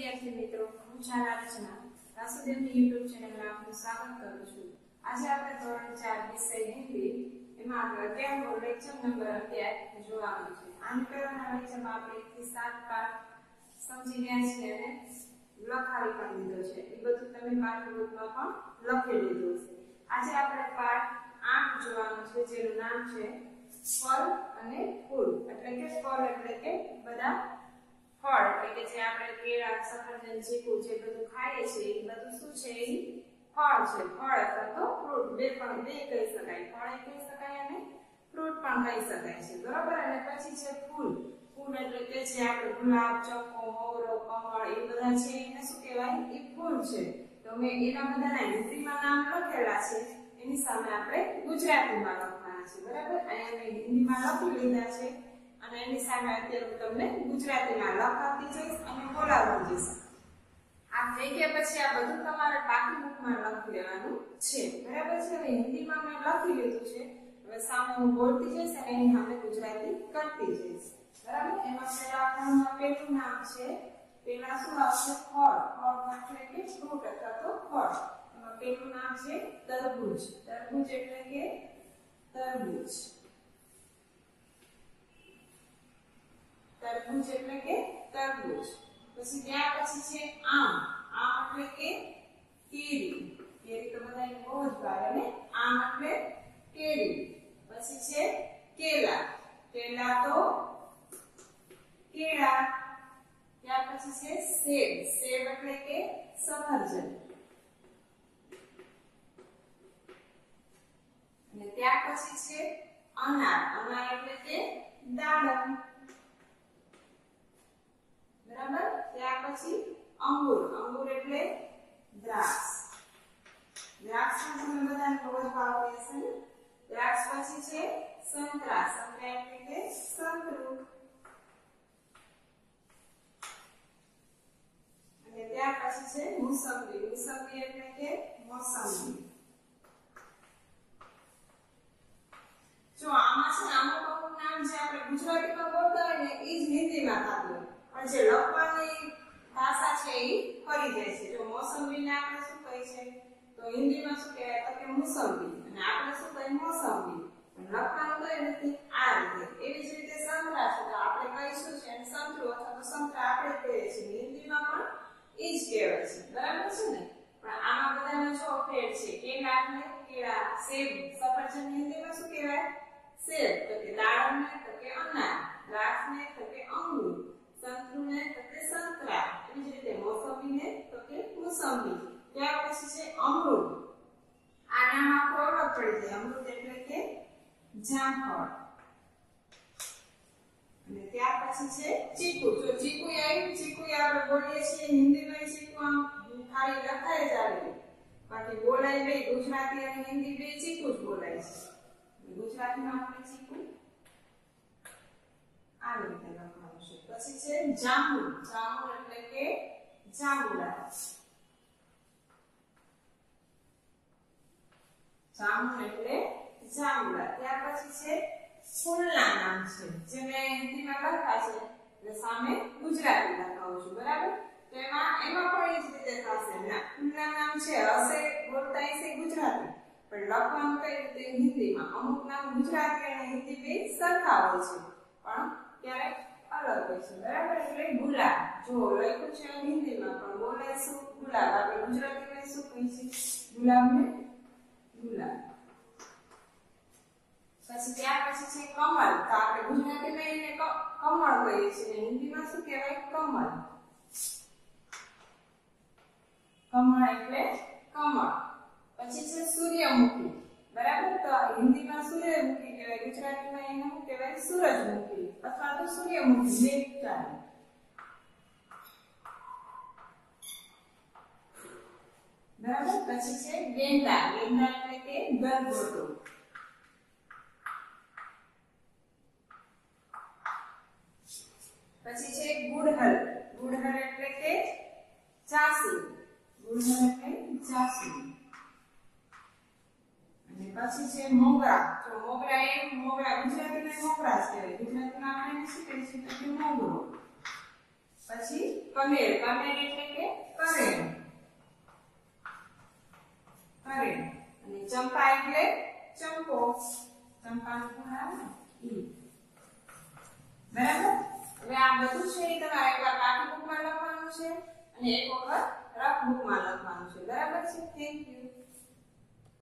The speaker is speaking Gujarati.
વિદ્યાર્થી મિત્રો, હું રચનામાદમ વાસુદેવની YouTube ચેનલમાં આપનું સ્વાગત કરું છું। આજે આપણે ધોરણ 4 વિષય હિન્દી એમાં આપણે લેક્ચર નંબર 11 જોવાનું છે। આની પહેલાના લેક્ચરમાં આપણે 1 થી 7 પાઠ સમજી ગયા છીએ અને લખાવી પણ લીધો છે। એ બધું તમે પાઠ્યપુસ્તકમાં પણ લખી લીધું છે। આજે આપણે પાઠ 8 જોવાનું છે જેનું નામ છે ફળ અને ફૂલ। એટલે કે ફળ એટલે કે બધા ફળ એટલે કે જે આપણે કેળા, સફરજન, ચીકુ જે બધું ખાઈએ છીએ એ બધું શું છે? એ ફળ છે। ફળ અથવા તો ફ્રૂટ બે કહી શકાય। ફળ કહી શકાય અને ફ્રૂટ પણ કહી શકાય છે, બરાબર। અને પછી છે ફૂલ। ફૂલ એટલે કે જે આપણે ગુલાબ, ચંપો, મોગરો, કમળ એ બધા છે એને શું કહેવાય? એ ફૂલ છે। તો મેં એના બધાના હિન્દીમાં નામ લખેલા છે, એની સામે આપણે ગુજરાતીમાં લખવાના છે, બરાબર। અહીંયા મેં હિન્દીમાં લખી લીધા છે અને એની સામે અત્યારે હું તમને ગુજરાતીમાં લખાવતી જઈશ અને બોલાવતી જઈશ। આ થઈ ગયા પછી આ બધું તમારે બાકી બુકમાં લખી લેવાનું છે, બરાબર છે। હવે હિન્દીમાં મેં લખી લીધું છે, હવે સામે હું બોલતી જઈશ અને એની સામે ગુજરાતી કરતી જઈશ, બરાબર। એમાં પહેલું નામ છે, પેલા શું આવશે? ફળ। ફળ એટલે કે ફ્રૂટ અથવા તો ફળ। એમાં પહેલું નામ છે તરબૂચ। તરબૂચ એટલે કે તરબૂચ। તરબૂચ એટલે કે તરબૂચ। પછી ત્યાર પછી છે આમ। આમ એટલે કે કેરી। કેરી તો બધાને બહુ જ ભાવે ને, આમ એટલે કેરી। પછી છે કેલા। કેલા તો કેળા। ત્યાર પછી છે સેબ। સેબ એટલે કે સફરજન। અને ત્યાર પછી છે અનાર। અનાર એટલે કે દાડમ, બરાબર। ત્યાર પછી અંગુર। અંગુર એટલે દ્રાક્ષ। દ્રાક્ષ તમને બધાને બહુ જ ભાવે છે ને। દ્રાક્ષ પછી છે સંતરા। સંતરા એટલે કે સંતરું। અને ત્યાર પછી છે મોસંબી। મોસંબી એટલે કે મોસંબી। જો આમાં છે અમુક નામ જે આપણે ગુજરાતીમાં બોલતા હોય ને એ જ હિન્દીમાં થતું હોય, પણ જે લખવાની ભાષા છે એ ફરી જાય છે। જો મોસંબીને આપણે શું કહી છે તો હિન્દીમાં શું કહેવાય તો કે મોસંબી, અને આપણે શું કહીએ મોસંબી, પણ લખવાનું કઈ નથી આ રીતે। એવી જ રીતે સંતરા છે તો આપણે કહીશું છે અને સંતરું અથવા તો સંતરા આપણે કહીએ છીએ, હિન્દીમાં પણ એ જ કહેવાય છે, બરાબર છે ને। પણ આમાં બધામાં જો ફેર છે। કેળા એટલે કેળા, સેબ, સફરજન હિન્દીમાં શું કહેવાય? સેબ। તો કે દાડમને તો કે અનાર, દ્રાક્ષને તો કે અંગુર, સંતરુને તો કે સંતરા, એવી જ રીતે મોસંબીને તો કે મોસંબી। ત્યાર પછી છે અમૃત। આ નામ આખું અલગ પડી જાય। અમૃત એટલે કે જામફળ। અને ત્યાર પછી છે ચીકુ। જો ચીકુ આવ્યું, ચીકુ આપણે બોલીએ છીએ હિન્દીમાં ચીકુ આમ ખાલી લખાય જ આવે, બાકી બોલાય બે ગુજરાતી અને હિન્દી બે ચીકુ જ બોલાય છે। ગુજરાતીમાં આપણે ચીકુ આવી રીતે લખવાનું છે। પછી છે જાંબુ। જાંબુ એટલે કે જાંબુડા। જાંબુ એટલે જાંબુડા। ત્યાર પછી છે ફૂલના નામ છે, જે મેં હિન્દીમાં લખ્યા છે એટલે સામે ગુજરાતી લખાવું છું, બરાબર। તો એમાં પણ એ જ રીતે થશે। ફૂલના નામ છે હશે બોલતા હશે ગુજરાતી, પણ લખવાનું કઈ રીતે? હિન્દીમાં। અમુક નામ ગુજરાતી અને હિન્દી બે સરખા હોય છે, પણ ક્યારેક અલગ હોય છે, બરાબર। એટલે ગુલાબ। જો લખ્યું છે હિન્દીમાં પણ બોલાય શું? ગુલાબ। આપણે ગુજરાતીમાં શું કહીએ છીએ? ગુલાબને ગુલાબ। પછી ત્યાર પછી છે કમળ। તો આપણે ગુજરાતીમાં એને કમળ કહીએ છીએ, હિન્દીમાં શું કહેવાય? કમળ। કમળ એટલે કમળ। પછી છે સૂર્યમુખી, બરાબર। તો હિન્દીમાં સૂર્યમુખી કહેવાય, ગુજરાતીમાં એને શું કહેવાય? સૂરજમુખી અથવા તો સૂર્યમુખી બે ચાલે, બરાબર। પછી છે ગેંડા। ગેંડા એટલે કે ગલગોટો। પછી છે ગુડહલ। ગુડહલ એટલે કે જાસૂદ। ગુડહલ એટલે જાસૂદ। અને પછી છે મોગરા। તો મોગરા ગુજરાતીમાં મોગરા જ કહેવાય, ગુજરાતીમાં આપણે શું કહીએ છીએ તો કે મોગરો। પછી કમેર, કમેર એટલે કે કરેણ, કરેણ. અને ચંપા એટલે ચંપો, ચંપાનું પૂર્ણ આવે ને ઈ. બરાબર. હવે આ બધું છે એ તમારે એકવાર પાઠ્ય બુકમાં લખવાનું છે અને એક વખત રફ બુકમાં લખવાનું છે. બરાબર છે. Thank you.